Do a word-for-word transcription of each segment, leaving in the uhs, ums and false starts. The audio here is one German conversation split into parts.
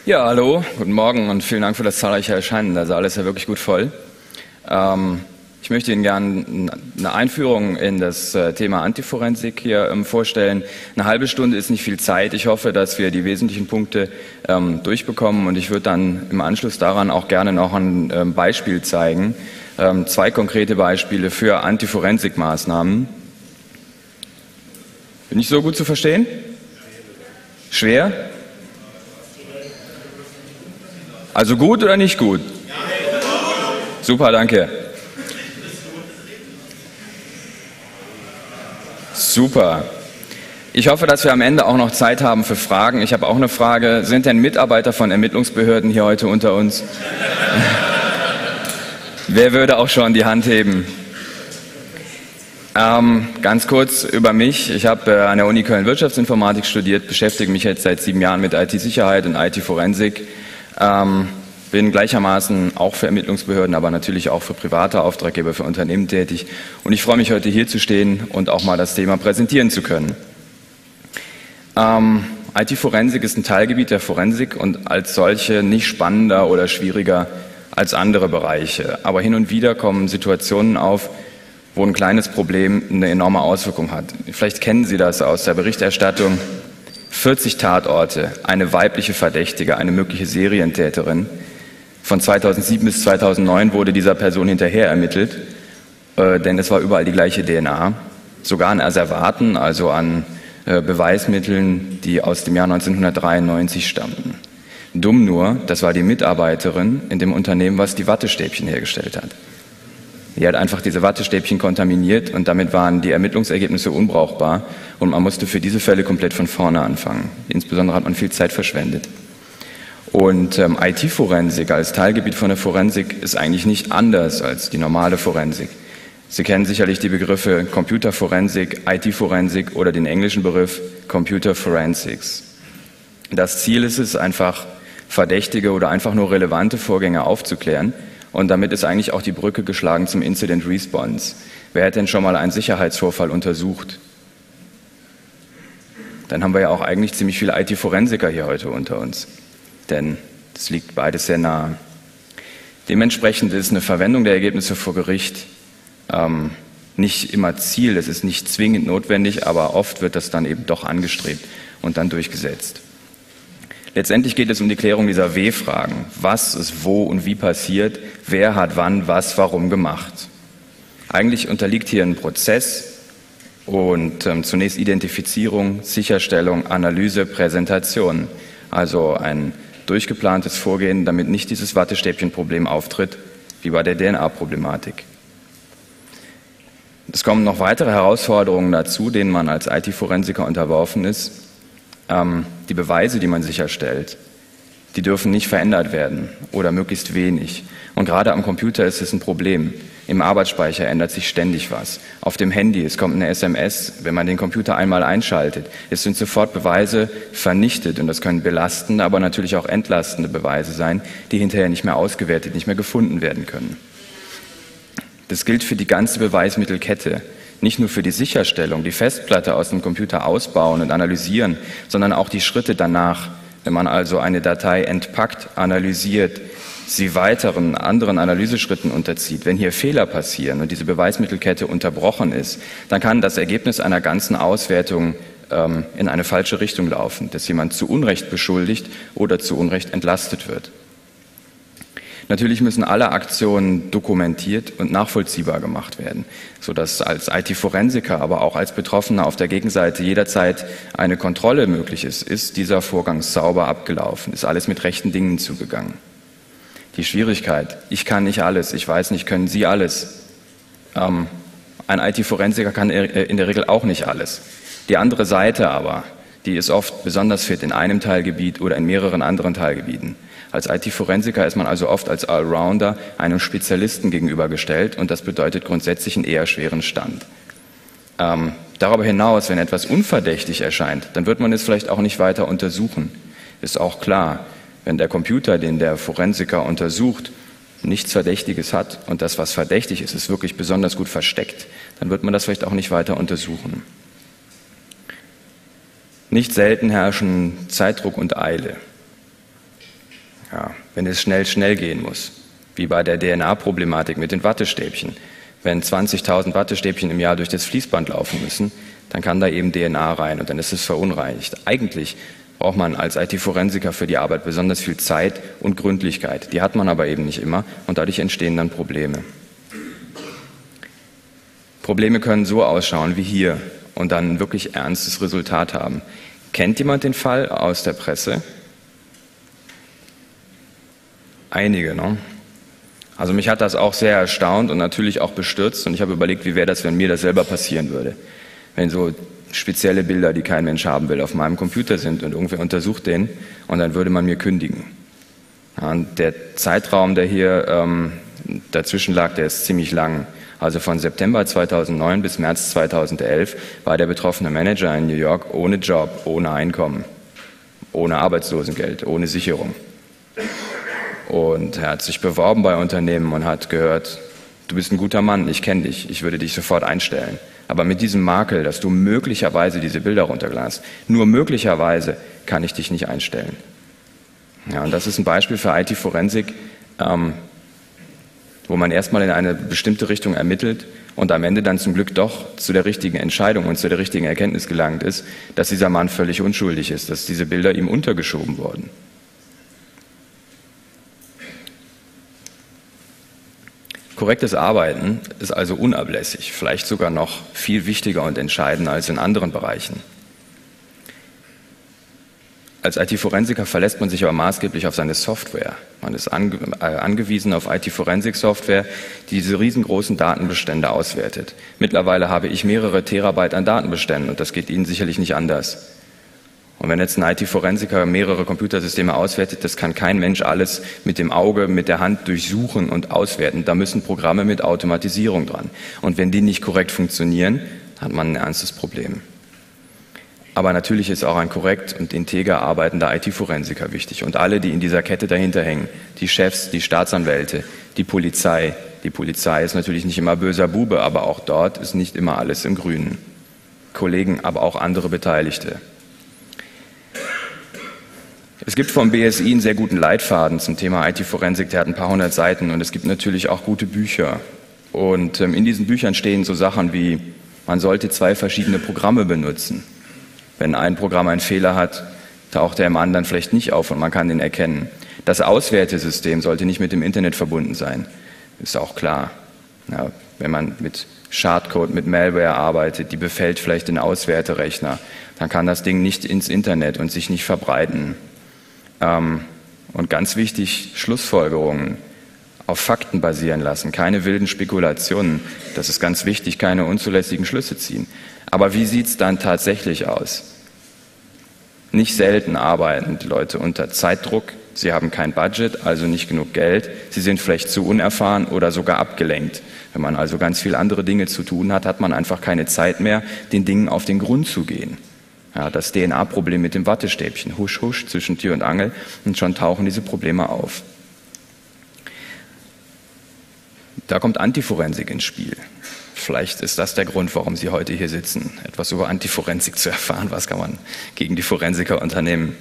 Ja, hallo, guten Morgen und vielen Dank für das zahlreiche Erscheinen. Der Saal ist ja wirklich gut voll. Ähm, ich möchte Ihnen gerne eine Einführung in das äh, Thema Antiforensik hier ähm, vorstellen. Eine halbe Stunde ist nicht viel Zeit. Ich hoffe, dass wir die wesentlichen Punkte ähm, durchbekommen und ich würde dann im Anschluss daran auch gerne noch ein ähm, Beispiel zeigen. Ähm, zwei konkrete Beispiele für Antiforensik-Maßnahmen. Bin ich so gut zu verstehen? Schwer? Also gut oder nicht gut? Super, danke. Super. Ich hoffe, dass wir am Ende auch noch Zeit haben für Fragen. Ich habe auch eine Frage. Sind denn Mitarbeiter von Ermittlungsbehörden hier heute unter uns? Wer würde auch schon die Hand heben? Ähm, ganz kurz über mich. Ich habe äh, an der Uni Köln Wirtschaftsinformatik studiert, beschäftige mich jetzt seit sieben Jahren mit I T-Sicherheit und I T-Forensik. Ähm, bin gleichermaßen auch für Ermittlungsbehörden, aber natürlich auch für private Auftraggeber, für Unternehmen tätig. Und ich freue mich, heute hier zu stehen und auch mal das Thema präsentieren zu können. Ähm, I T-Forensik ist ein Teilgebiet der Forensik und als solche nicht spannender oder schwieriger als andere Bereiche. Aber hin und wieder kommen Situationen auf, wo ein kleines Problem eine enorme Auswirkung hat. Vielleicht kennen Sie das aus der Berichterstattung. vierzig Tatorte, eine weibliche Verdächtige, eine mögliche Serientäterin. Von zweitausendsieben bis zweitausendneun wurde dieser Person hinterher ermittelt, äh, denn es war überall die gleiche D N A. Sogar an Asservaten, also an äh, Beweismitteln, die aus dem Jahr neunzehnhundertdreiundneunzig stammten. Dumm nur, das war die Mitarbeiterin in dem Unternehmen, was die Wattestäbchen hergestellt hat. Die hat einfach diese Wattestäbchen kontaminiert und damit waren die Ermittlungsergebnisse unbrauchbar und man musste für diese Fälle komplett von vorne anfangen. Insbesondere hat man viel Zeit verschwendet. Und ähm, I T-Forensik als Teilgebiet von der Forensik ist eigentlich nicht anders als die normale Forensik. Sie kennen sicherlich die Begriffe Computerforensik, I T-Forensik oder den englischen Begriff Computer Forensics. Das Ziel ist es, einfach verdächtige oder einfach nur relevante Vorgänge aufzuklären. Und damit ist eigentlich auch die Brücke geschlagen zum Incident Response. Wer hat denn schon mal einen Sicherheitsvorfall untersucht? Dann haben wir ja auch eigentlich ziemlich viele I T-Forensiker hier heute unter uns. Denn das liegt beides sehr nahe. Dementsprechend ist eine Verwendung der Ergebnisse vor Gericht ähm, nicht immer Ziel. Es ist nicht zwingend notwendig, aber oft wird das dann eben doch angestrebt und dann durchgesetzt. Letztendlich geht es um die Klärung dieser W-Fragen. Was ist wo und wie passiert? Wer hat wann, was, warum gemacht? Eigentlich unterliegt hier ein Prozess und ähm, zunächst Identifizierung, Sicherstellung, Analyse, Präsentation. Also ein durchgeplantes Vorgehen, damit nicht dieses Wattestäbchen-Problem auftritt, wie bei der D N A-Problematik. Es kommen noch weitere Herausforderungen dazu, denen man als I T-Forensiker unterworfen ist. Die Beweise, die man sicherstellt, die dürfen nicht verändert werden oder möglichst wenig. Und gerade am Computer ist es ein Problem. Im Arbeitsspeicher ändert sich ständig was. Auf dem Handy, es kommt eine S M S, wenn man den Computer einmal einschaltet. Es sind sofort Beweise vernichtet und das können belastende, aber natürlich auch entlastende Beweise sein, die hinterher nicht mehr ausgewertet, nicht mehr gefunden werden können. Das gilt für die ganze Beweismittelkette. Nicht nur für die Sicherstellung, die Festplatte aus dem Computer ausbauen und analysieren, sondern auch die Schritte danach, wenn man also eine Datei entpackt, analysiert, sie weiteren, anderen Analyseschritten unterzieht. Wenn hier Fehler passieren und diese Beweismittelkette unterbrochen ist, dann kann das Ergebnis einer ganzen Auswertung ähm, in eine falsche Richtung laufen, dass jemand zu Unrecht beschuldigt oder zu Unrecht entlastet wird. Natürlich müssen alle Aktionen dokumentiert und nachvollziehbar gemacht werden, sodass als I T-Forensiker, aber auch als Betroffener auf der Gegenseite jederzeit eine Kontrolle möglich ist. Ist dieser Vorgang sauber abgelaufen? Ist alles mit rechten Dingen zugegangen? Die Schwierigkeit, ich kann nicht alles, ich weiß nicht, können Sie alles? Ähm, ein I T-Forensiker kann in der Regel auch nicht alles. Die andere Seite aber, die ist oft besonders fit in einem Teilgebiet oder in mehreren anderen Teilgebieten. Als I T-Forensiker ist man also oft als Allrounder einem Spezialisten gegenübergestellt und das bedeutet grundsätzlich einen eher schweren Stand. Ähm, darüber hinaus, wenn etwas unverdächtig erscheint, dann wird man es vielleicht auch nicht weiter untersuchen. Ist auch klar, wenn der Computer, den der Forensiker untersucht, nichts Verdächtiges hat und das, was verdächtig ist, ist wirklich besonders gut versteckt, dann wird man das vielleicht auch nicht weiter untersuchen. Nicht selten herrschen Zeitdruck und Eile. Ja, wenn es schnell, schnell gehen muss, wie bei der D N A-Problematik mit den Wattestäbchen. Wenn zwanzigtausend Wattestäbchen im Jahr durch das Fließband laufen müssen, dann kann da eben D N A rein und dann ist es verunreinigt. Eigentlich braucht man als I T-Forensiker für die Arbeit besonders viel Zeit und Gründlichkeit. Die hat man aber eben nicht immer und dadurch entstehen dann Probleme. Probleme können so ausschauen wie hier und dann ein wirklich ernstes Resultat haben. Kennt jemand den Fall aus der Presse? Einige, ne? Also mich hat das auch sehr erstaunt und natürlich auch bestürzt und ich habe überlegt, wie wäre das, wenn mir das selber passieren würde. Wenn so spezielle Bilder, die kein Mensch haben will, auf meinem Computer sind und irgendwer untersucht den und dann würde man mir kündigen. Ja, und der Zeitraum, der hier ähm, dazwischen lag, der ist ziemlich lang. Also von September zweitausendneun bis März zweitausendelf war der betroffene Manager in New York ohne Job, ohne Einkommen, ohne Arbeitslosengeld, ohne Sicherung. Und er hat sich beworben bei Unternehmen und hat gehört, du bist ein guter Mann, ich kenne dich, ich würde dich sofort einstellen. Aber mit diesem Makel, dass du möglicherweise diese Bilder runtergeladen hast, nur möglicherweise kann ich dich nicht einstellen. Ja, und das ist ein Beispiel für I T-Forensik, ähm, wo man erstmal in eine bestimmte Richtung ermittelt und am Ende dann zum Glück doch zu der richtigen Entscheidung und zu der richtigen Erkenntnis gelangt ist, dass dieser Mann völlig unschuldig ist, dass diese Bilder ihm untergeschoben wurden. Korrektes Arbeiten ist also unablässig, vielleicht sogar noch viel wichtiger und entscheidender als in anderen Bereichen. Als I T-Forensiker verlässt man sich aber maßgeblich auf seine Software. Man ist ange äh, angewiesen auf I T-Forensik-Software, die diese riesengroßen Datenbestände auswertet. Mittlerweile habe ich mehrere Terabyte an Datenbeständen und das geht Ihnen sicherlich nicht anders. Und wenn jetzt ein I T-Forensiker mehrere Computersysteme auswertet, das kann kein Mensch alles mit dem Auge, mit der Hand durchsuchen und auswerten. Da müssen Programme mit Automatisierung dran. Und wenn die nicht korrekt funktionieren, hat man ein ernstes Problem. Aber natürlich ist auch ein korrekt und integer arbeitender I T-Forensiker wichtig. Und alle, die in dieser Kette dahinter hängen, die Chefs, die Staatsanwälte, die Polizei. Die Polizei ist natürlich nicht immer böser Bube, aber auch dort ist nicht immer alles im Grünen. Kollegen, aber auch andere Beteiligte. Es gibt vom B S I einen sehr guten Leitfaden zum Thema I T-Forensik, der hat ein paar hundert Seiten und es gibt natürlich auch gute Bücher. Und ähm, in diesen Büchern stehen so Sachen wie, man sollte zwei verschiedene Programme benutzen. Wenn ein Programm einen Fehler hat, taucht er im anderen vielleicht nicht auf und man kann den erkennen. Das Auswertesystem sollte nicht mit dem Internet verbunden sein, ist auch klar. Ja, wenn man mit Schadcode, mit Malware arbeitet, die befällt vielleicht den Auswerterechner, dann kann das Ding nicht ins Internet und sich nicht verbreiten. Und ganz wichtig, Schlussfolgerungen auf Fakten basieren lassen, keine wilden Spekulationen. Das ist ganz wichtig, keine unzulässigen Schlüsse ziehen. Aber wie sieht es dann tatsächlich aus? Nicht selten arbeiten die Leute unter Zeitdruck, sie haben kein Budget, also nicht genug Geld, sie sind vielleicht zu unerfahren oder sogar abgelenkt. Wenn man also ganz viele andere Dinge zu tun hat, hat man einfach keine Zeit mehr, den Dingen auf den Grund zu gehen. Ja, das D N A-Problem mit dem Wattestäbchen, husch, husch, zwischen Tür und Angel und schon tauchen diese Probleme auf. Da kommt Antiforensik ins Spiel. Vielleicht ist das der Grund, warum Sie heute hier sitzen, etwas über Antiforensik zu erfahren. Was kann man gegen die Forensiker unternehmen?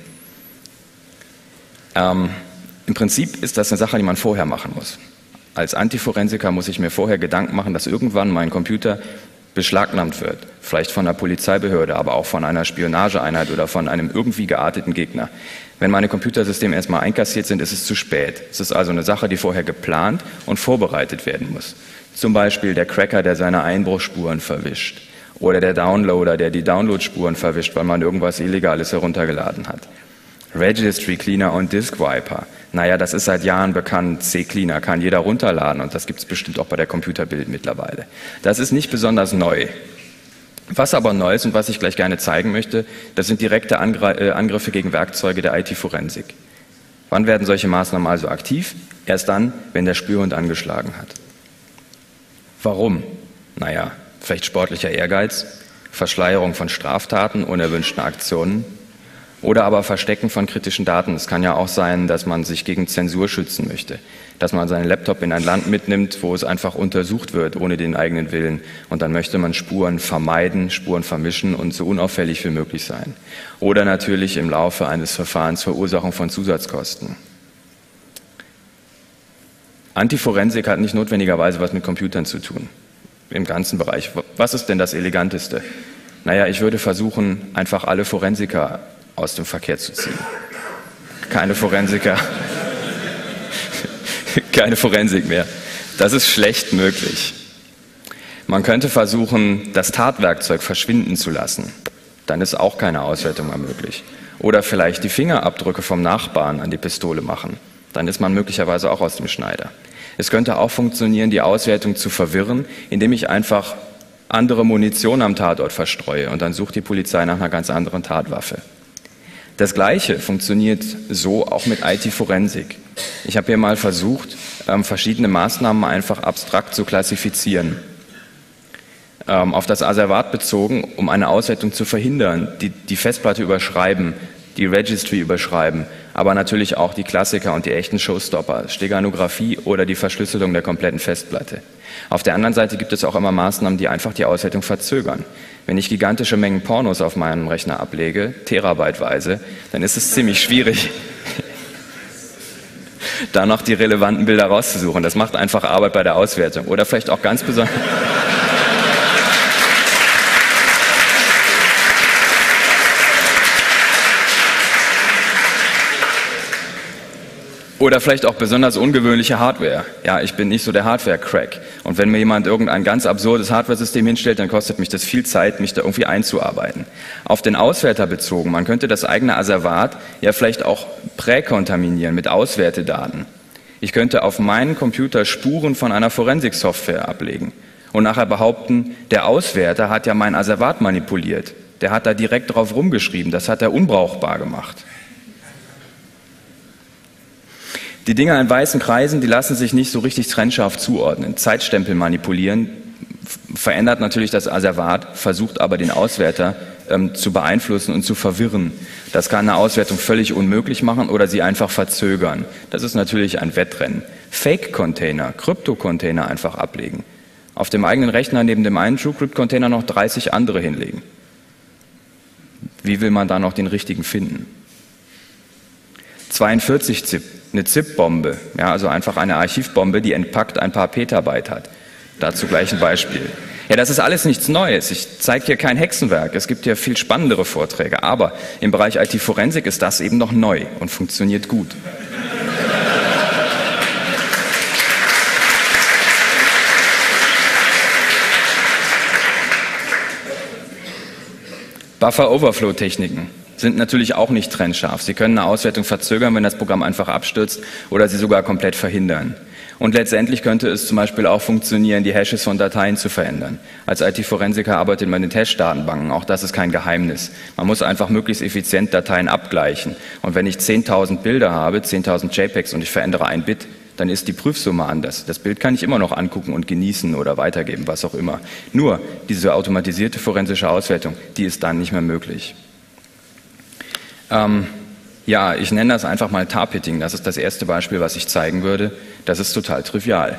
Ähm, Im Prinzip ist das eine Sache, die man vorher machen muss. Als Antiforensiker muss ich mir vorher Gedanken machen, dass irgendwann mein Computer beschlagnahmt wird, vielleicht von einer Polizeibehörde, aber auch von einer Spionageeinheit oder von einem irgendwie gearteten Gegner. Wenn meine Computersysteme erstmal einkassiert sind, ist es zu spät. Es ist also eine Sache, die vorher geplant und vorbereitet werden muss. Zum Beispiel der Cracker, der seine Einbruchsspuren verwischt oder der Downloader, der die Downloadspuren verwischt, weil man irgendwas Illegales heruntergeladen hat. Registry Cleaner und Disk Wiper. Naja, das ist seit Jahren bekannt. C-Cleaner kann jeder runterladen und das gibt es bestimmt auch bei der Computerbild mittlerweile. Das ist nicht besonders neu. Was aber neu ist und was ich gleich gerne zeigen möchte, das sind direkte Angriffe gegen Werkzeuge der I T-Forensik. Wann werden solche Maßnahmen also aktiv? Erst dann, wenn der Spürhund angeschlagen hat. Warum? Naja, vielleicht sportlicher Ehrgeiz, Verschleierung von Straftaten, unerwünschten Aktionen, oder aber Verstecken von kritischen Daten. Es kann ja auch sein, dass man sich gegen Zensur schützen möchte, dass man seinen Laptop in ein Land mitnimmt, wo es einfach untersucht wird, ohne den eigenen Willen. Und dann möchte man Spuren vermeiden, Spuren vermischen und so unauffällig wie möglich sein. Oder natürlich im Laufe eines Verfahrens Verursachung von Zusatzkosten. Antiforensik hat nicht notwendigerweise was mit Computern zu tun, im ganzen Bereich. Was ist denn das Eleganteste? Naja, ich würde versuchen, einfach alle Forensiker aus dem Verkehr zu ziehen. Keine Forensiker, keine Forensik mehr. Das ist schlecht möglich. Man könnte versuchen, das Tatwerkzeug verschwinden zu lassen. Dann ist auch keine Auswertung mehr möglich. Oder vielleicht die Fingerabdrücke vom Nachbarn an die Pistole machen. Dann ist man möglicherweise auch aus dem Schneider. Es könnte auch funktionieren, die Auswertung zu verwirren, indem ich einfach andere Munition am Tatort verstreue und dann sucht die Polizei nach einer ganz anderen Tatwaffe. Das Gleiche funktioniert so auch mit I T-Forensik. Ich habe hier mal versucht, verschiedene Maßnahmen einfach abstrakt zu klassifizieren. Auf das Asservat bezogen, um eine Auswertung zu verhindern, die die Festplatte überschreiben, die Registry überschreiben, aber natürlich auch die Klassiker und die echten Showstopper, Steganographie oder die Verschlüsselung der kompletten Festplatte. Auf der anderen Seite gibt es auch immer Maßnahmen, die einfach die Auswertung verzögern. Wenn ich gigantische Mengen Pornos auf meinem Rechner ablege, terabyteweise, dann ist es ziemlich schwierig, da noch die relevanten Bilder rauszusuchen. Das macht einfach Arbeit bei der Auswertung. Oder vielleicht auch ganz besonders... Oder vielleicht auch besonders ungewöhnliche Hardware. Ja, ich bin nicht so der Hardware-Crack. Und wenn mir jemand irgendein ganz absurdes Hardware-System hinstellt, dann kostet mich das viel Zeit, mich da irgendwie einzuarbeiten. Auf den Auswerter bezogen, man könnte das eigene Asservat ja vielleicht auch präkontaminieren mit Auswertedaten. Ich könnte auf meinen Computer Spuren von einer Forensik-Software ablegen und nachher behaupten, der Auswerter hat ja mein Asservat manipuliert. Der hat da direkt drauf rumgeschrieben, das hat er unbrauchbar gemacht. Die Dinger in weißen Kreisen, die lassen sich nicht so richtig trennscharf zuordnen. Zeitstempel manipulieren verändert natürlich das Asservat, versucht aber den Auswerter ähm, zu beeinflussen und zu verwirren. Das kann eine Auswertung völlig unmöglich machen oder sie einfach verzögern. Das ist natürlich ein Wettrennen. Fake-Container, Krypto-Container einfach ablegen. Auf dem eigenen Rechner neben dem einen TrueCrypt-Container noch dreißig andere hinlegen. Wie will man da noch den richtigen finden? zweiundvierzig ZIP, eine ZIP-Bombe, ja, also einfach eine Archivbombe, die entpackt ein paar Petabyte hat. Dazu gleich ein Beispiel. Ja, das ist alles nichts Neues. Ich zeige hier kein Hexenwerk. Es gibt ja viel spannendere Vorträge. Aber im Bereich I T-Forensik ist das eben noch neu und funktioniert gut. Buffer-Overflow-Techniken sind natürlich auch nicht trennscharf. Sie können eine Auswertung verzögern, wenn das Programm einfach abstürzt oder sie sogar komplett verhindern. Und letztendlich könnte es zum Beispiel auch funktionieren, die Hashes von Dateien zu verändern. Als I T-Forensiker arbeitet man mit Hash-Datenbanken, auch das ist kein Geheimnis. Man muss einfach möglichst effizient Dateien abgleichen. Und wenn ich zehntausend Bilder habe, zehntausend JPEGs und ich verändere ein Bit, dann ist die Prüfsumme anders. Das Bild kann ich immer noch angucken und genießen oder weitergeben, was auch immer. Nur diese automatisierte forensische Auswertung, die ist dann nicht mehr möglich. Ähm, ja, ich nenne das einfach mal Tar-Pitting. Das ist das erste Beispiel, was ich zeigen würde. Das ist total trivial.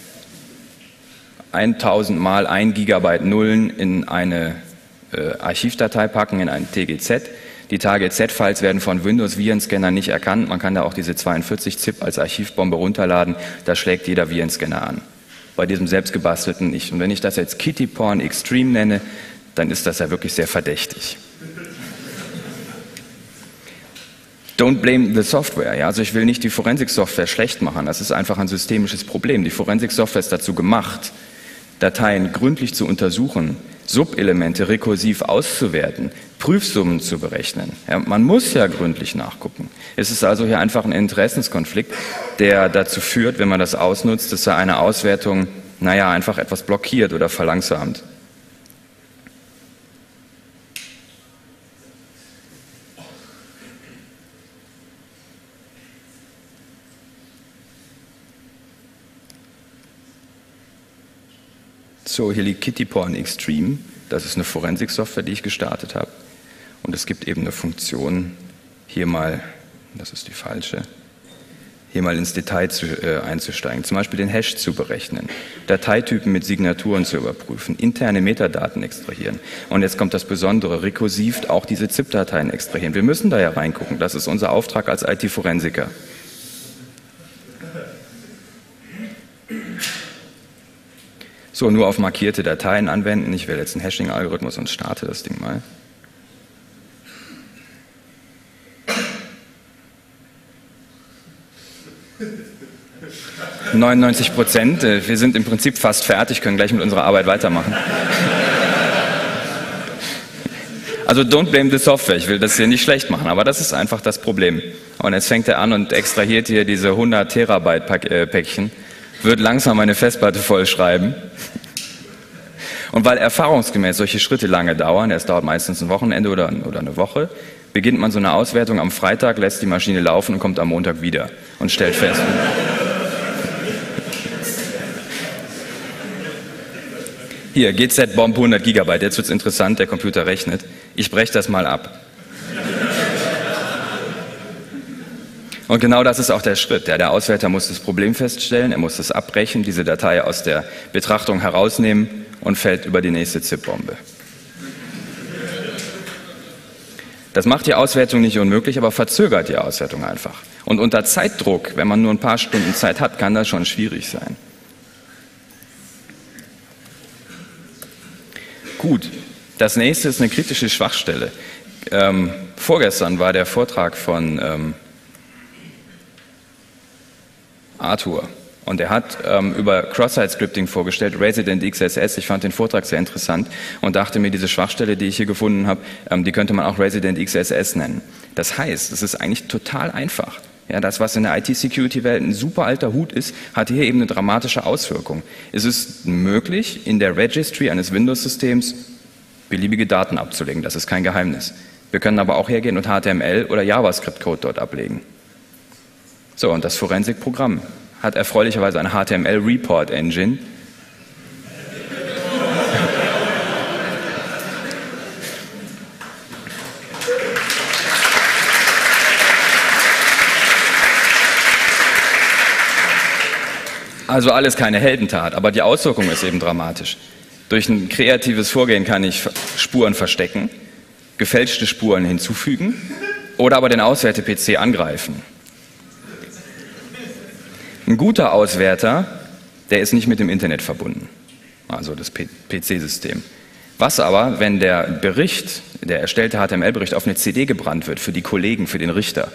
tausend mal ein Gigabyte Nullen in eine äh, Archivdatei packen, in einen T G Z. Die T G Z-Files werden von Windows-Virenscanner nicht erkannt. Man kann da auch diese zweiundvierzig ZIP als Archivbombe runterladen. Da schlägt jeder Virenscanner an. Bei diesem selbstgebastelten nicht. Und wenn ich das jetzt Kitty Porn Extreme nenne, dann ist das ja wirklich sehr verdächtig. Don't blame the software. Ja? Also ich will nicht die Forensik-Software schlecht machen. Das ist einfach ein systemisches Problem. Die Forensik-Software ist dazu gemacht, Dateien gründlich zu untersuchen, Subelemente rekursiv auszuwerten, Prüfsummen zu berechnen. Ja, man muss ja gründlich nachgucken. Es ist also hier einfach ein Interessenskonflikt, der dazu führt, wenn man das ausnutzt, dass er eine Auswertung, naja, einfach etwas blockiert oder verlangsamt. So, hier liegt Kitty Porn Extreme. Das ist eine Forensik-Software, die ich gestartet habe. Und es gibt eben eine Funktion, hier mal, das ist die falsche, hier mal ins Detail zu, äh, einzusteigen. Zum Beispiel den Hash zu berechnen, Dateitypen mit Signaturen zu überprüfen, interne Metadaten extrahieren. Und jetzt kommt das Besondere, rekursiv auch diese ZIP-Dateien extrahieren. Wir müssen da ja reingucken. Das ist unser Auftrag als I T-Forensiker. So, nur auf markierte Dateien anwenden. Ich wähle jetzt einen Hashing-Algorithmus und starte das Ding mal. neunundneunzig Prozent. Wir sind im Prinzip fast fertig, können gleich mit unserer Arbeit weitermachen. Also don't blame the software, ich will das hier nicht schlecht machen, aber das ist einfach das Problem. Und jetzt fängt er an und extrahiert hier diese hundert Terabyte Päckchen, wird langsam eine Festplatte vollschreiben. Und weil erfahrungsgemäß solche Schritte lange dauern, es dauert meistens ein Wochenende oder, oder eine Woche, beginnt man so eine Auswertung am Freitag, lässt die Maschine laufen und kommt am Montag wieder und stellt fest. Hier, G Z-Bomb hundert Gigabyte, jetzt wird es interessant, der Computer rechnet. Ich breche das mal ab. Und genau das ist auch der Schritt. Ja, der Auswerter muss das Problem feststellen, er muss es abbrechen, diese Datei aus der Betrachtung herausnehmen und fällt über die nächste ZIP-Bombe. Das macht die Auswertung nicht unmöglich, aber verzögert die Auswertung einfach. Und unter Zeitdruck, wenn man nur ein paar Stunden Zeit hat, kann das schon schwierig sein. Gut, das nächste ist eine kritische Schwachstelle. Ähm, vorgestern war der Vortrag von ähm, Arthur und er hat ähm, über Cross-Site-Scripting vorgestellt, Resident X S S. Ich fand den Vortrag sehr interessant und dachte mir, diese Schwachstelle, die ich hier gefunden habe, ähm, die könnte man auch Resident X S S nennen. Das heißt, es ist eigentlich total einfach. Ja, das, was in der I T-Security-Welt ein super alter Hut ist, hat hier eben eine dramatische Auswirkung. Es ist möglich, in der Registry eines Windows-Systems beliebige Daten abzulegen. Das ist kein Geheimnis. Wir können aber auch hergehen und H T M L oder JavaScript-Code dort ablegen. So, und das Forensik-Programm hat erfreulicherweise eine H T M L-Report-Engine. Also alles keine Heldentat, aber die Auswirkung ist eben dramatisch. Durch ein kreatives Vorgehen kann ich Spuren verstecken, gefälschte Spuren hinzufügen oder aber den Auswerte-P C angreifen. Ein guter Auswerter, der ist nicht mit dem Internet verbunden, also das P C-System. Was aber, wenn der Bericht, der erstellte H T M L-Bericht auf eine C D gebrannt wird für die Kollegen, für den Richter?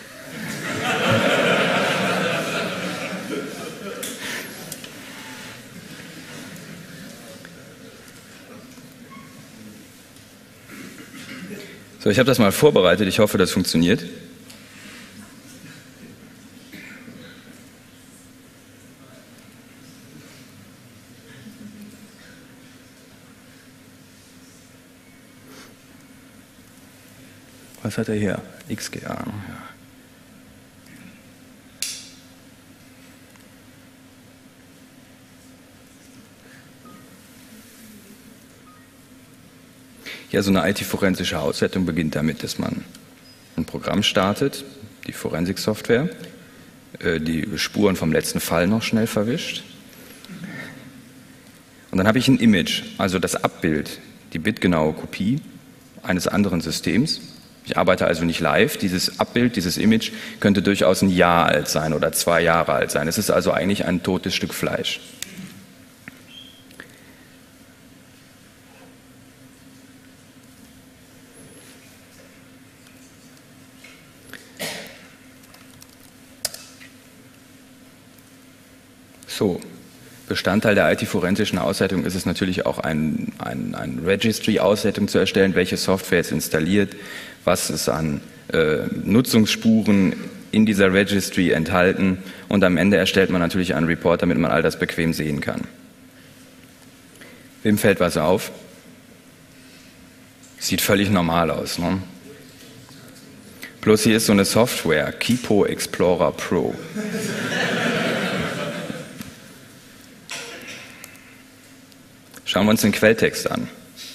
So, ich habe das mal vorbereitet, ich hoffe, das funktioniert. Was hat er hier? X G A. Ja. Ja, so eine I T-forensische Auswertung beginnt damit, dass man ein Programm startet, die Forensik-Software, die Spuren vom letzten Fall noch schnell verwischt. Und dann habe ich ein Image, also das Abbild, die bitgenaue Kopie eines anderen Systems. Ich arbeite also nicht live. Dieses Abbild, dieses Image könnte durchaus ein Jahr alt sein oder zwei Jahre alt sein. Es ist also eigentlich ein totes Stück Fleisch. So, Bestandteil der I T-forensischen Auswertung ist es natürlich auch, ein, ein, ein Registry-Auswertung zu erstellen, welche Software ist installiert, was ist an äh, Nutzungsspuren in dieser Registry enthalten und am Ende erstellt man natürlich einen Report, damit man all das bequem sehen kann. Wem fällt was auf? Sieht völlig normal aus, ne? Bloß hier ist so eine Software, Kipo Explorer Pro. Schauen wir uns den Quelltext an.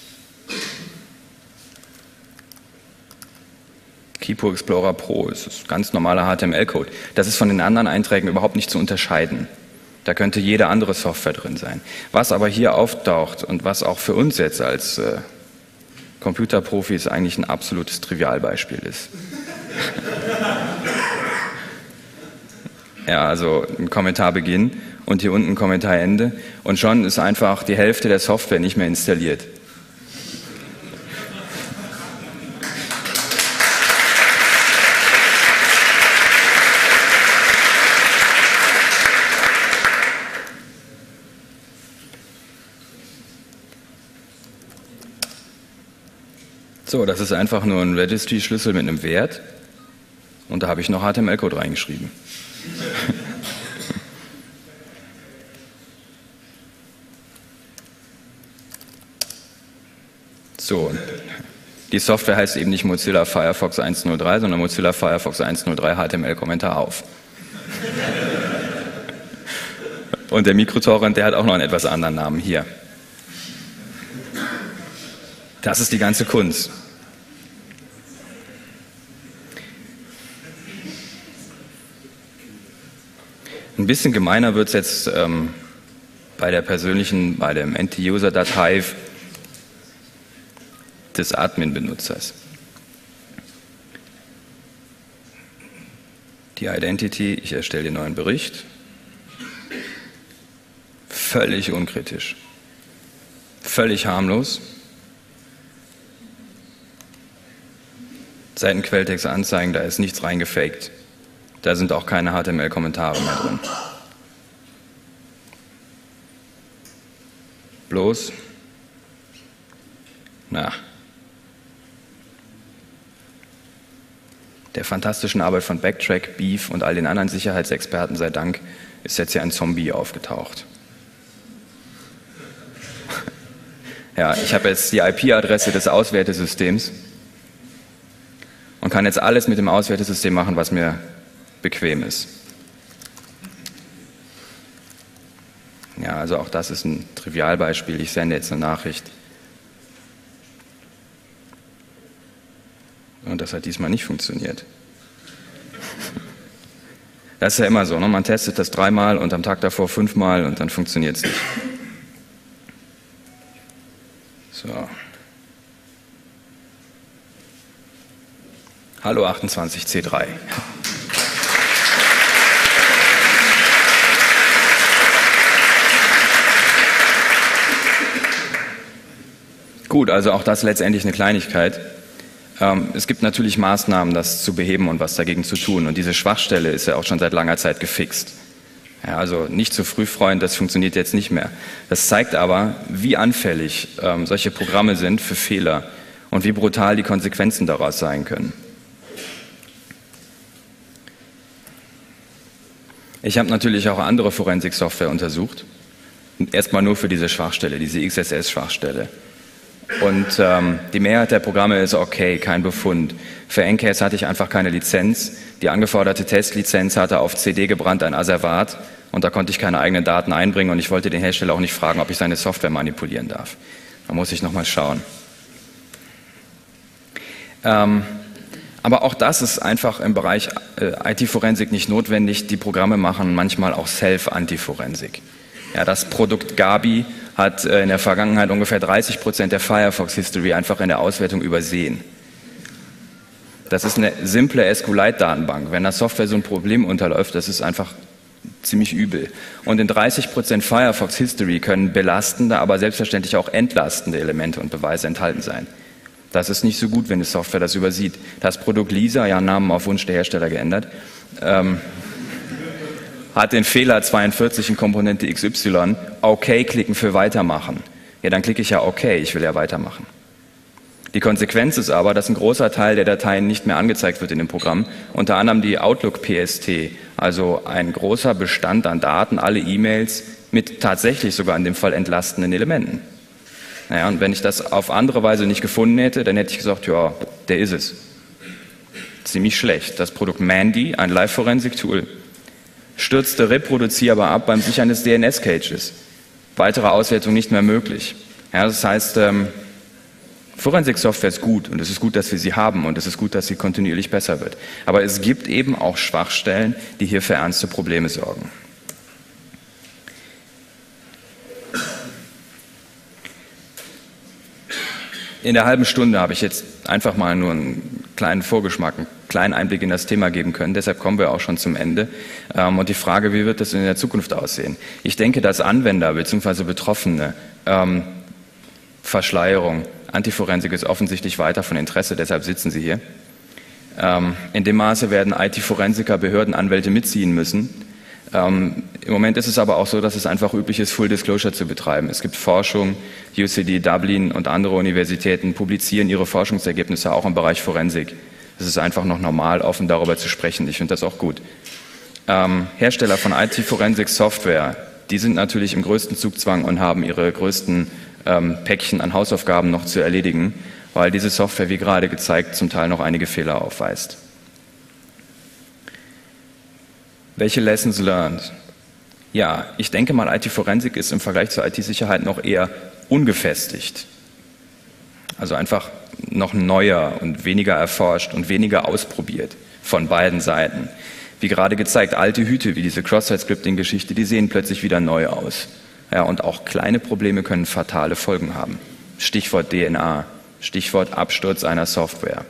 Kipo Explorer Pro, das ist ganz normaler H T M L-Code. Das ist von den anderen Einträgen überhaupt nicht zu unterscheiden. Da könnte jede andere Software drin sein. Was aber hier auftaucht und was auch für uns jetzt als äh, Computerprofis eigentlich ein absolutes Trivialbeispiel ist. Ja, also ein Kommentarbeginn. und hier unten Kommentar Ende und schon ist einfach die Hälfte der Software nicht mehr installiert. So, das ist einfach nur ein Registry-Schlüssel mit einem Wert und da habe ich noch H T M L-Code reingeschrieben. So, die Software heißt eben nicht Mozilla Firefox eins Punkt null drei, sondern Mozilla Firefox eins Punkt null drei H T M L-Kommentar auf. Und der Mikrotorrent, der hat auch noch einen etwas anderen Namen hier. Das ist die ganze Kunst. Ein bisschen gemeiner wird es jetzt ähm, bei der persönlichen, bei dem End-User-Datei des Admin-Benutzers. Die Identity, ich erstelle den neuen Bericht. Völlig unkritisch. Völlig harmlos. Seitenquelltext anzeigen, da ist nichts reingefaked. Da sind auch keine H T M L-Kommentare mehr drin. Bloß, na, der fantastischen Arbeit von Backtrack, Beef und all den anderen Sicherheitsexperten sei Dank ist jetzt hier ein Zombie aufgetaucht. Ja, ich habe jetzt die I P-Adresse des Auswertesystems und kann jetzt alles mit dem Auswertesystem machen, was mir bequem ist. Ja, also auch das ist ein Trivialbeispiel. Ich sende jetzt eine Nachricht. Und das hat diesmal nicht funktioniert. Das ist ja immer so, ne? Man testet das dreimal und am Tag davor fünfmal und dann funktioniert es nicht. So. Hallo achtundzwanzig C drei. Gut, also auch das letztendlich eine Kleinigkeit. Ähm, es gibt natürlich Maßnahmen, das zu beheben und was dagegen zu tun. Und diese Schwachstelle ist ja auch schon seit langer Zeit gefixt. Ja, also nicht zu früh freuen, das funktioniert jetzt nicht mehr. Das zeigt aber, wie anfällig ähm, solche Programme sind für Fehler und wie brutal die Konsequenzen daraus sein können. Ich habe natürlich auch andere Forensik-Software untersucht. Erstmal nur für diese Schwachstelle, diese X S S-Schwachstelle. Und ähm, die Mehrheit der Programme ist okay, kein Befund. Für Ncase hatte ich einfach keine Lizenz. Die angeforderte Testlizenz hatte auf C D gebrannt ein Asservat und da konnte ich keine eigenen Daten einbringen und ich wollte den Hersteller auch nicht fragen, ob ich seine Software manipulieren darf. Da muss ich nochmal schauen. Ähm, aber auch das ist einfach im Bereich äh, I T-Forensik nicht notwendig. Die Programme machen manchmal auch Self-Antiforensik. Ja, das Produkt Gabi hat in der Vergangenheit ungefähr dreißig Prozent der Firefox-History einfach in der Auswertung übersehen. Das ist eine simple SQLite-Datenbank. Wenn der Software so ein Problem unterläuft, das ist einfach ziemlich übel. Und in dreißig Prozent Firefox-History können belastende, aber selbstverständlich auch entlastende Elemente und Beweise enthalten sein. Das ist nicht so gut, wenn die Software das übersieht. Das Produkt Lisa, ja, Namen auf Wunsch der Hersteller geändert, ähm, hat den Fehler zweiundvierzig in Komponente X Y, OK klicken für Weitermachen. Ja, dann klicke ich ja OK, ich will ja weitermachen. Die Konsequenz ist aber, dass ein großer Teil der Dateien nicht mehr angezeigt wird in dem Programm, unter anderem die Outlook P S T, also ein großer Bestand an Daten, alle E-Mails mit tatsächlich sogar in dem Fall entlastenden Elementen. Naja, und wenn ich das auf andere Weise nicht gefunden hätte, dann hätte ich gesagt, ja, der ist es. Ziemlich schlecht. Das Produkt Mandy, ein Live-Forensik-Tool, stürzte reproduzierbar ab beim Sichern des D N S-Caches. Weitere Auswertung nicht mehr möglich. Ja, das heißt, ähm, Forensik-Software ist gut und es ist gut, dass wir sie haben und es ist gut, dass sie kontinuierlich besser wird. Aber es gibt eben auch Schwachstellen, die hier für ernste Probleme sorgen. In der halben Stunde habe ich jetzt einfach mal nur einen kleinen Vorgeschmack, ein kleinen Einblick in das Thema geben können. Deshalb kommen wir auch schon zum Ende. Und die Frage, wie wird das in der Zukunft aussehen? Ich denke, dass Anwender bzw. Betroffene ähm, Verschleierung, Antiforensik ist offensichtlich weiter von Interesse, deshalb sitzen Sie hier. Ähm, in dem Maße werden I T-Forensiker, Behörden, Anwälte mitziehen müssen. Ähm, Im Moment ist es aber auch so, dass es einfach üblich ist, Full Disclosure zu betreiben. Es gibt Forschung, U C D, Dublin und andere Universitäten publizieren ihre Forschungsergebnisse auch im Bereich Forensik. Es ist einfach noch normal, offen darüber zu sprechen. Ich finde das auch gut. Ähm, Hersteller von I T-Forensik-Software, die sind natürlich im größten Zugzwang und haben ihre größten ähm, Päckchen an Hausaufgaben noch zu erledigen, weil diese Software, wie gerade gezeigt, zum Teil noch einige Fehler aufweist. Welche Lessons learned? Ja, ich denke mal, I T-Forensik ist im Vergleich zur I T-Sicherheit noch eher ungefestigt. Also einfach noch neuer und weniger erforscht und weniger ausprobiert von beiden Seiten. Wie gerade gezeigt, alte Hüte wie diese Cross-Site-Scripting-Geschichte, die sehen plötzlich wieder neu aus. Ja, und auch kleine Probleme können fatale Folgen haben. Stichwort D N A, Stichwort Absturz einer Software.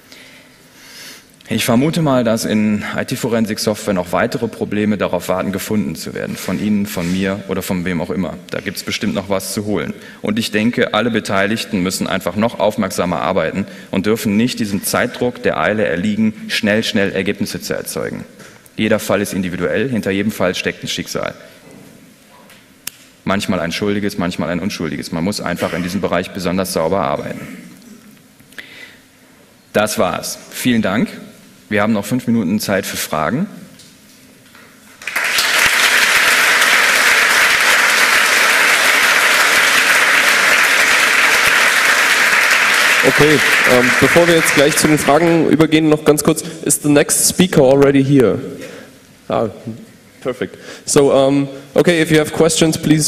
Ich vermute mal, dass in I T-Forensik-Software noch weitere Probleme darauf warten, gefunden zu werden. Von Ihnen, von mir oder von wem auch immer. Da gibt es bestimmt noch was zu holen. Und ich denke, alle Beteiligten müssen einfach noch aufmerksamer arbeiten und dürfen nicht diesem Zeitdruck der Eile erliegen, schnell, schnell Ergebnisse zu erzeugen. Jeder Fall ist individuell, hinter jedem Fall steckt ein Schicksal. Manchmal ein schuldiges, manchmal ein unschuldiges. Man muss einfach in diesem Bereich besonders sauber arbeiten. Das war's. Vielen Dank. Wir haben noch fünf Minuten Zeit für Fragen. Okay, ähm, bevor wir jetzt gleich zu den Fragen übergehen, noch ganz kurz, is the next speaker already here? Ah, perfect. So, um, okay, if you have questions, please.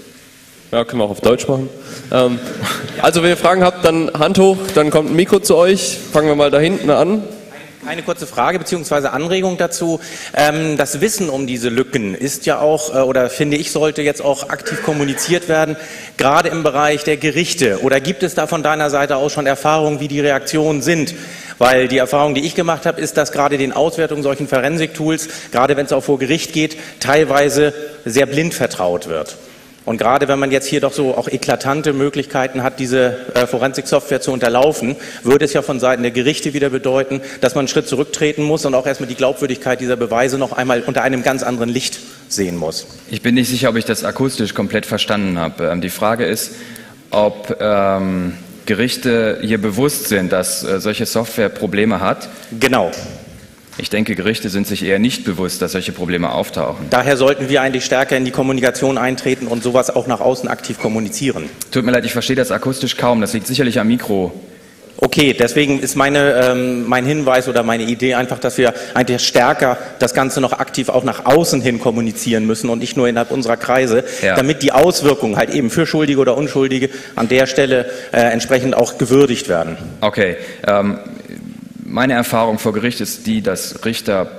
Ja, können wir auch auf Deutsch machen. Ähm, also, wenn ihr Fragen habt, dann Hand hoch, dann kommt ein Mikro zu euch. Fangen wir mal da hinten an. Eine kurze Frage bzw. Anregung dazu. Das Wissen um diese Lücken ist ja auch, oder finde ich, sollte jetzt auch aktiv kommuniziert werden, gerade im Bereich der Gerichte. Oder gibt es da von deiner Seite aus schon Erfahrungen, wie die Reaktionen sind? Weil die Erfahrung, die ich gemacht habe, ist, dass gerade den Auswertungen solchen Forensik-Tools, gerade wenn es auch vor Gericht geht, teilweise sehr blind vertraut wird. Und gerade wenn man jetzt hier doch so auch eklatante Möglichkeiten hat, diese äh, Forensik-Software zu unterlaufen, würde es ja von Seiten der Gerichte wieder bedeuten, dass man einen Schritt zurücktreten muss und auch erstmal die Glaubwürdigkeit dieser Beweise noch einmal unter einem ganz anderen Licht sehen muss. Ich bin nicht sicher, ob ich das akustisch komplett verstanden habe. Ähm, die Frage ist, ob ähm, Gerichte hier bewusst sind, dass äh, solche Software Probleme hat. Genau. Ich denke, Gerichte sind sich eher nicht bewusst, dass solche Probleme auftauchen. Daher sollten wir eigentlich stärker in die Kommunikation eintreten und sowas auch nach außen aktiv kommunizieren. Tut mir leid, ich verstehe das akustisch kaum. Das liegt sicherlich am Mikro. Okay, deswegen ist meine, ähm, mein Hinweis oder meine Idee einfach, dass wir eigentlich stärker das Ganze noch aktiv auch nach außen hin kommunizieren müssen und nicht nur innerhalb unserer Kreise, ja, damit die Auswirkungen halt eben für Schuldige oder Unschuldige an der Stelle äh, entsprechend auch gewürdigt werden. Okay. Ähm Meine Erfahrung vor Gericht ist die, dass Richter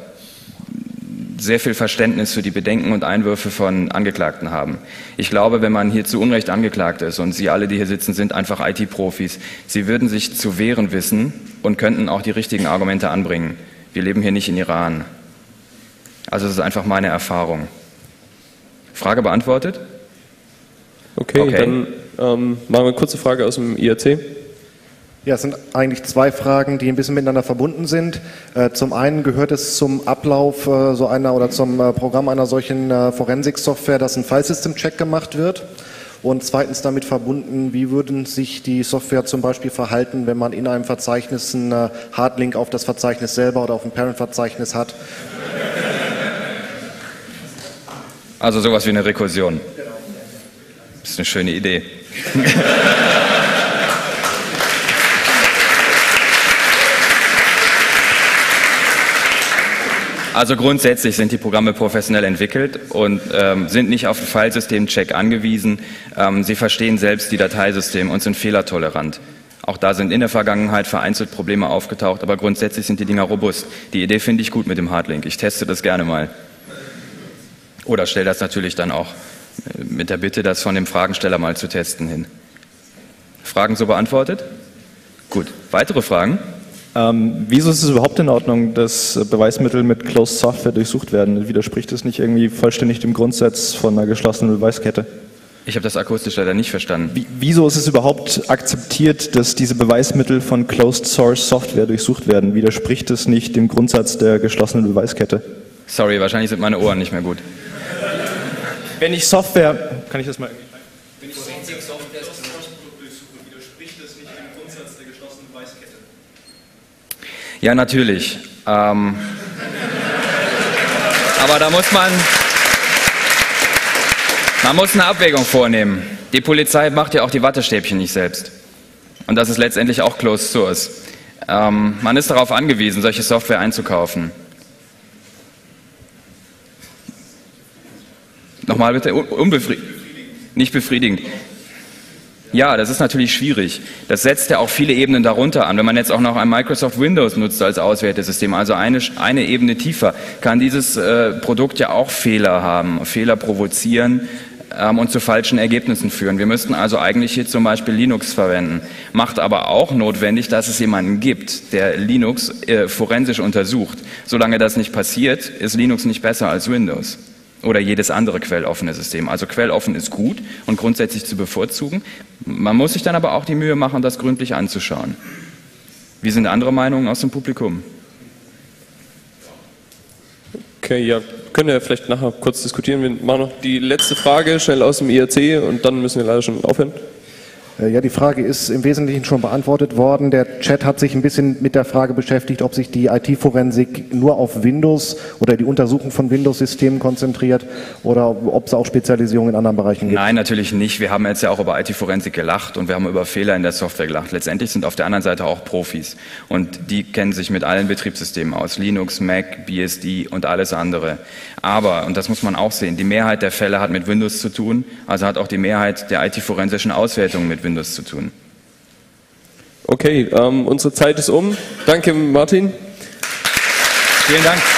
sehr viel Verständnis für die Bedenken und Einwürfe von Angeklagten haben. Ich glaube, wenn man hier zu Unrecht angeklagt ist, und Sie alle, die hier sitzen, sind einfach I T-Profis, Sie würden sich zu wehren wissen und könnten auch die richtigen Argumente anbringen. Wir leben hier nicht in Iran. Also das ist einfach meine Erfahrung. Frage beantwortet? Okay, okay. Dann ähm, machen wir eine kurze Frage aus dem I A C. Ja, es sind eigentlich zwei Fragen, die ein bisschen miteinander verbunden sind. Äh, zum einen gehört es zum Ablauf äh, so einer oder zum äh, Programm einer solchen äh, Forensik-Software, dass ein File-System-Check gemacht wird. Und zweitens damit verbunden, wie würden sich die Software zum Beispiel verhalten, wenn man in einem Verzeichnis einen äh, Hardlink auf das Verzeichnis selber oder auf ein Parent-Verzeichnis hat? Also sowas wie eine Rekursion. Das ist eine schöne Idee. Also grundsätzlich sind die Programme professionell entwickelt und ähm, sind nicht auf den Filesystem-Check angewiesen. Ähm, sie verstehen selbst die Dateisysteme und sind fehlertolerant. Auch da sind in der Vergangenheit vereinzelt Probleme aufgetaucht, aber grundsätzlich sind die Dinger robust. Die Idee finde ich gut mit dem Hardlink. Ich teste das gerne mal. Oder stelle das natürlich dann auch mit der Bitte, das von dem Fragensteller mal zu testen hin. Fragen so beantwortet? Gut. Weitere Fragen? Ähm, wieso ist es überhaupt in Ordnung, dass Beweismittel mit Closed Software durchsucht werden? Widerspricht das nicht irgendwie vollständig dem Grundsatz von einer geschlossenen Beweiskette? Ich habe das akustisch leider nicht verstanden. Wie, wieso ist es überhaupt akzeptiert, dass diese Beweismittel von Closed Source Software durchsucht werden? Widerspricht das nicht dem Grundsatz der geschlossenen Beweiskette? Sorry, wahrscheinlich sind meine Ohren nicht mehr gut. Wenn ich Software... Kann ich das mal... Wenn ich Software durchsuche, widerspricht das nicht dem Grundsatz der geschlossenen Beweiskette? Ja, natürlich. Ähm, aber da muss man... Man muss eine Abwägung vornehmen. Die Polizei macht ja auch die Wattestäbchen nicht selbst. Und das ist letztendlich auch Closed Source. Ähm, man ist darauf angewiesen, solche Software einzukaufen. Nochmal bitte, unbefriedigend. Nicht befriedigend. Ja, das ist natürlich schwierig. Das setzt ja auch viele Ebenen darunter an. Wenn man jetzt auch noch ein Microsoft Windows nutzt als Auswertesystem, also eine, eine Ebene tiefer, kann dieses äh, Produkt ja auch Fehler haben, Fehler provozieren ähm, und zu falschen Ergebnissen führen. Wir müssten also eigentlich hier zum Beispiel Linux verwenden. Macht aber auch notwendig, dass es jemanden gibt, der Linux äh, forensisch untersucht. Solange das nicht passiert, ist Linux nicht besser als Windows. Oder jedes andere quelloffene System. Also quelloffen ist gut und grundsätzlich zu bevorzugen. Man muss sich dann aber auch die Mühe machen, das gründlich anzuschauen. Wie sind andere Meinungen aus dem Publikum? Okay, ja, können wir vielleicht nachher kurz diskutieren. Wir machen noch die letzte Frage schnell aus dem I R C und dann müssen wir leider schon aufhören. Ja, die Frage ist im Wesentlichen schon beantwortet worden. Der Chat hat sich ein bisschen mit der Frage beschäftigt, ob sich die I T-Forensik nur auf Windows oder die Untersuchung von Windows-Systemen konzentriert oder ob es auch Spezialisierungen in anderen Bereichen gibt. Nein, natürlich nicht. Wir haben jetzt ja auch über I T-Forensik gelacht und wir haben über Fehler in der Software gelacht. Letztendlich sind auf der anderen Seite auch Profis und die kennen sich mit allen Betriebssystemen aus. Linux, Mac, B S D und alles andere. Aber, und das muss man auch sehen, die Mehrheit der Fälle hat mit Windows zu tun, also hat auch die Mehrheit der I T-forensischen Auswertungen mit Windows zu tun. Okay, ähm, unsere Zeit ist um. Danke, Martin. Vielen Dank.